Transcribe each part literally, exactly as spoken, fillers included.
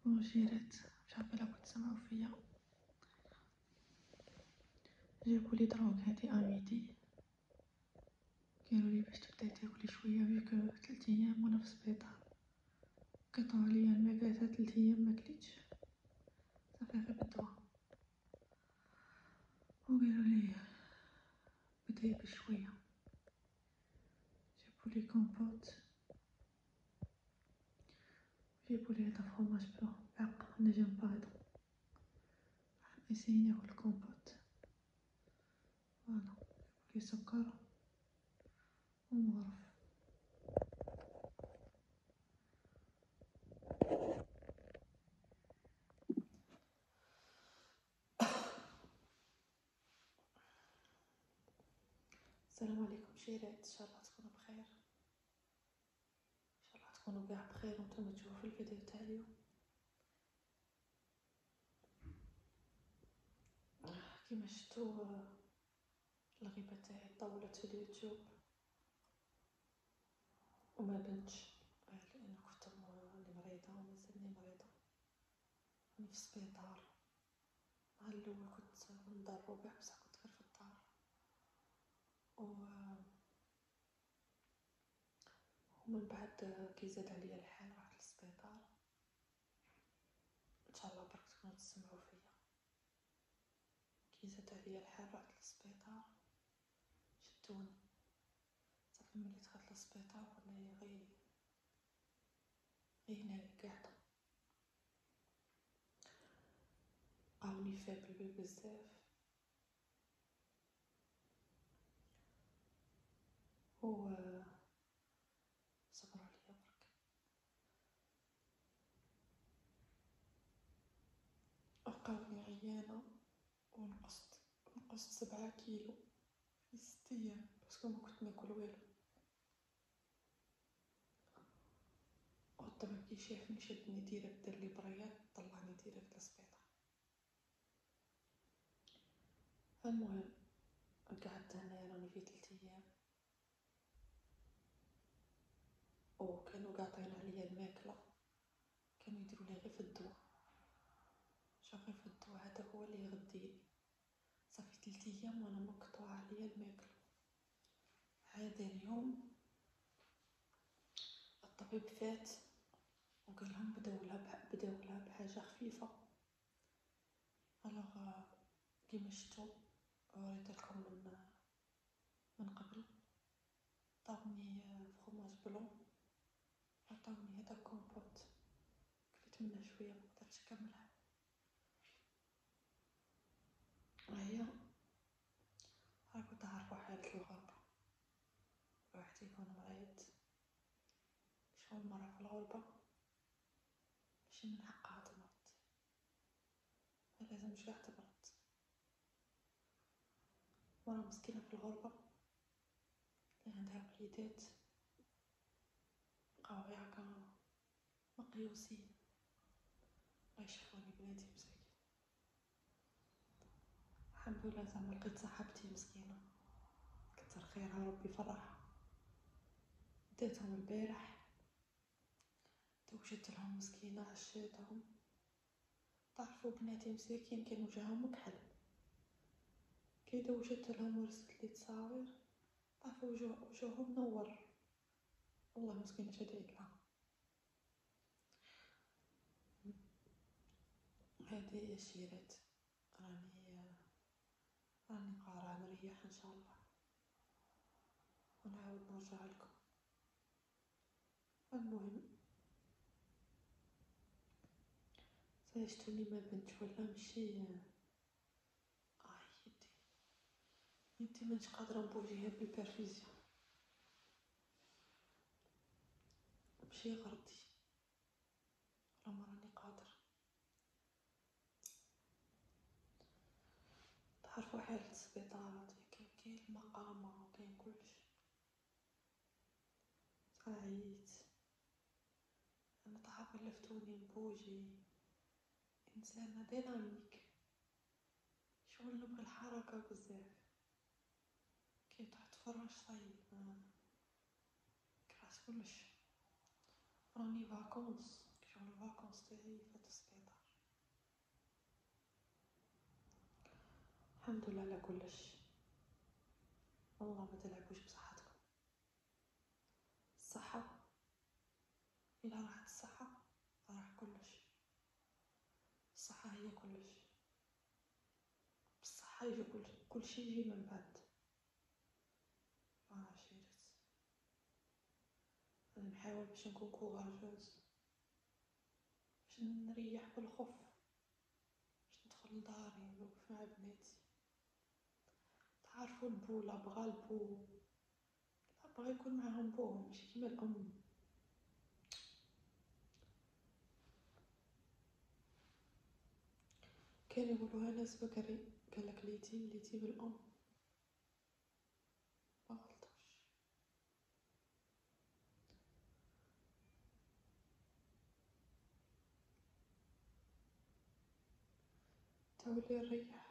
وجيرات مش عارفه لا كنت تسمعوا فيا. جابوا لي دروك هادي اميدي، قالوا لي باش تبداي تاكلي شويه فيك ثلاث ايام وانا في السبيطار. قطعوا عليا الماكله ثلاث ايام ما كليتش صافي غير بالدواء، وقالوا لي بداي بشويه. جابوا لي كومبوت، جابوا لي هذا فروماج بلو بعق انا جنب هذا، نسيي ناكل الكومبوت. فوالا جابوا لي سكر ومغرف. السلام عليكم شيرات، ان شاء الله تكونوا بخير، ان شاء الله تكونوا كاع بخير وانتم تشوفوا في الفيديو تاع اليوم. كيما شفتوا الغيبه تاعي طولت في اليوتيوب وما بنتش لان كنت راني مريضه ومازلني مريضه، راني في السبيطار. مع الاول كنت ندار ربع بصح كنت غير في الدار، و ومن بعد كي زاد عليا الحال رحت للسبيطار. ان شاء الله برك تكونوا تسمعوا فيا. كي زاد عليا الحال رحت للسبيطار شدوني صافي. ملي دخلت للسبيطار ولا غير غير هنايا قاعده، عاوني فابل بزاف و صبروا عليا برك. لقاوني عيانه ونقصت نقصت سبعة كيلو في ست ايام باسكو ما كنت ناكل والو. والطبيب كي شافني شدني ديريكت دار لي بريات طلعني ديريكت للسبيطار. المهم قعدت هنايا راني في ثلاث ايام وكانوا قاطعين عليا الماكله، كانوا يديروا لي غير في الدواء، شا غير في الدواء هذا هو اللي يغديني. صافي ثلاث ايام وانا مقطوعه عليا الماكله. هذا اليوم الطبيب فات وقال لهم بداو لها بداو لها بحاجه خفيفه. الوغ كيما شفتوا وريت لكم من من قبل عطاوني فروماج بلون، عطاوني هذا كومبوت كليت منه شويه ما قدرتش نكملها. هيا راكم تعرفوا حالة الغربة، الواحد يكون مريض شغل مرة في الغربة ماشي من حقها تمرض، ما لازمش قاع تمرض. مرة مسكينة في الغربة اللي عندها وليدات بقاو غير هكا مقيوسين، الله يشفوني بناتي مساكين. الحمد لله زعما لقيت صاحبتي مسكينة كتر خيرها ربي يفرحها، ديتهم البارح توجت لهم مسكينة عشيتهم. تعرفوا بناتي مساكين كانوا جاهم مكحل، كي دوجت لهم ورسلت لي تصاوير تعرفوا وجوه وجوههم نور، والله مسكينة شديد لها. هذه هي شيرات، راني راني قارعة نريح ان شاء الله ونعاود نرجع لكم. المهم سيشتوني ما بنت ولا مشي اه يدي يدي منش قادرة نبوجيها بالبرفيزيون، مشي غردي ولا ما راني قادر. تعرفوا حالة السبيطارات كاين كاين المقامة وكاين كلش. عييت انا تعرف لفتوني نبوجي، انسانة ديناميك شغل نبغي الحركة بزاف. كي تحت فراش صاي كراس كلش. راني فاكونس شغل الفاكونس تاعي فات السبيطار. الحمد لله على كلش. والله ما تلعبوش بصحتكم. الصحة إلا راحت الصحة راح كلش. الصحة هي كلش. بالصحة يجي كل كل شيء يجي من بعد. ما عشيرت أنا نحاول باش نكون كوراجوز، باش نريح بالخف، باش ندخل لداري نوقف مع بناتي. تعرفوا البو لا بغا البو لا بغا يكون معاهم بوهم ماشي كيما الأم. كانوا يقولوها ناس بكري قالك اليتيم اليتيم الأم. ما غلطوش. تولي نريح.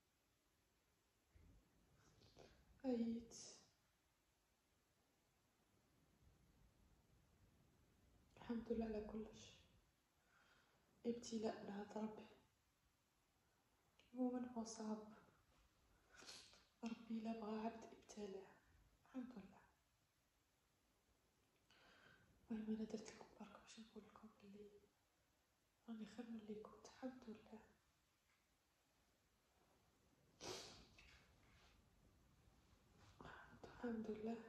أيت الحمد لله على كلش. ابتلاء من عند ربي. المؤمن هو صعب. ربي لا بغى عبد ابتلاه. الحمد لله. المهم انا درت لكم برك باش نقول لكم بلي راني خير من اللي كنت. الحمد لله. الحمد لله.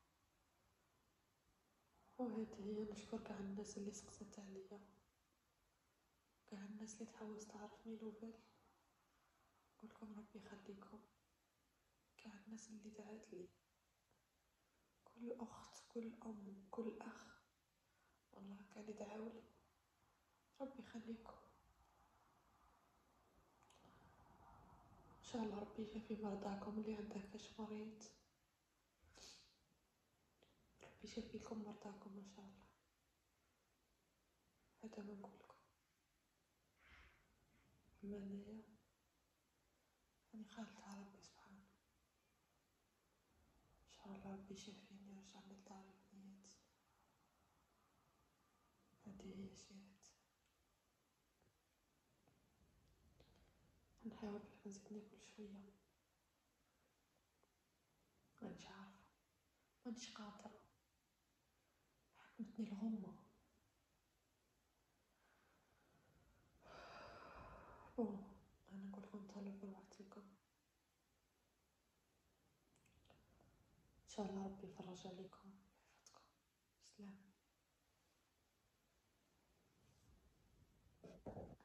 وهذه هي نشكر كاع الناس اللي سقسات عليا، كاع الناس اللي تحوس تعرف مي نوفل. نقولكم ربي يخليكم. كاع الناس اللي دعات لي، كل اخت كل ام كل اخ والله كان يدعاولي. ربي يخليكم. ان شاء الله ربي يشافي مرضاكم اللي عنده كاش مريض. ربي يشافيكم مرضاكم ان شاء الله. هذا ما نقولكم. اما انايا راني خالتها ربي سبحانه. ان شاء الله ربي يشافيني ويرجعني لداري بنياتي. هذه هي سيرتي. نحاول باش نزيد ناكل شويه. مانيش عارفه مانيش قادره. حكمتني الغمه. بون انا نقولكم تهلاو بروحتكم. ان شاء الله ربي يفرج عليكم ويحفظكم. سلام.